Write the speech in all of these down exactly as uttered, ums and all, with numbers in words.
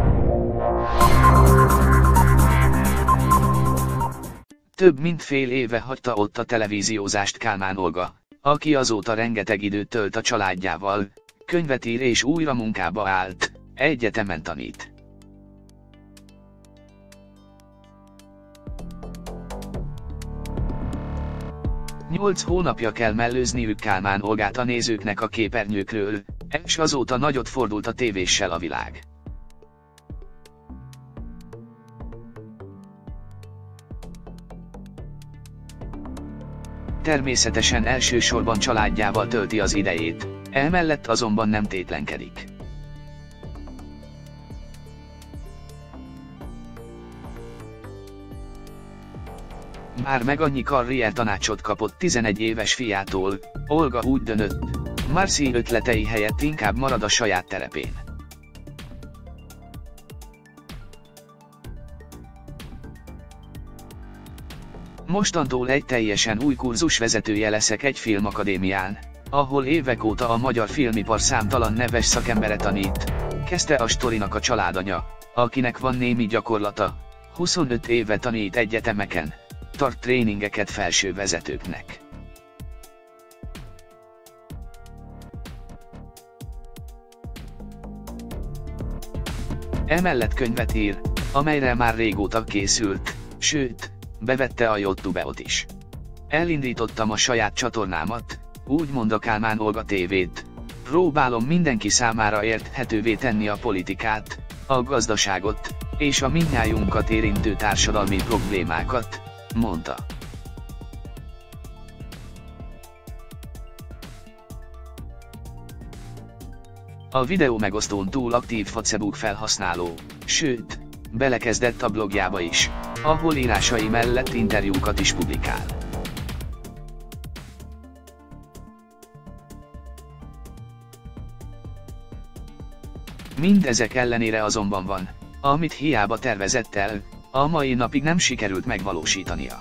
Több mint fél éve hagyta ott a televíziózást Kálmán Olga, aki azóta rengeteg időt tölt a családjával, könyvet ír és újra munkába állt, egyetemen tanít. Nyolc hónapja kell mellőzniük Kálmán Olgát a nézőknek a képernyőkről, és azóta nagyot fordult a tévéssel a világ. Természetesen elsősorban családjával tölti az idejét, emellett azonban nem tétlenkedik. Már meg annyi karriertanácsot kapott tizenegy éves fiától, Olga úgy döntött, Marci ötletei helyett inkább marad a saját terepén. Mostantól egy teljesen új kurzus vezetője leszek egy filmakadémián, ahol évek óta a magyar filmipar számtalan neves szakembere tanít, kezdte a sztorinak a családanya, akinek van némi gyakorlata, huszonöt éve tanít egyetemeken, tart tréningeket felső vezetőknek. Emellett könyvet ír, amelyre már régóta készült, sőt, bevette a YouTube-ot is. Elindítottam a saját csatornámat, úgymond a Kálmán Olga tévét. Próbálom mindenki számára érthetővé tenni a politikát, a gazdaságot, és a mindnyájunkat érintő társadalmi problémákat, mondta. A videó megosztón túl aktív Facebook felhasználó, sőt, belekezdett a blogjába is, ahol írásai mellett interjúkat is publikál. Mindezek ellenére azonban van, amit hiába tervezett el, a mai napig nem sikerült megvalósítania.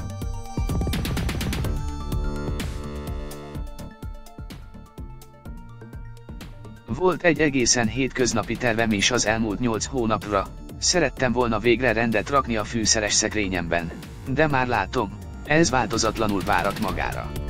Volt egy egészen hétköznapi tervem is az elmúlt nyolc hónapra, szerettem volna végre rendet rakni a fűszeres szekrényemben, de már látom, ez változatlanul várat magára.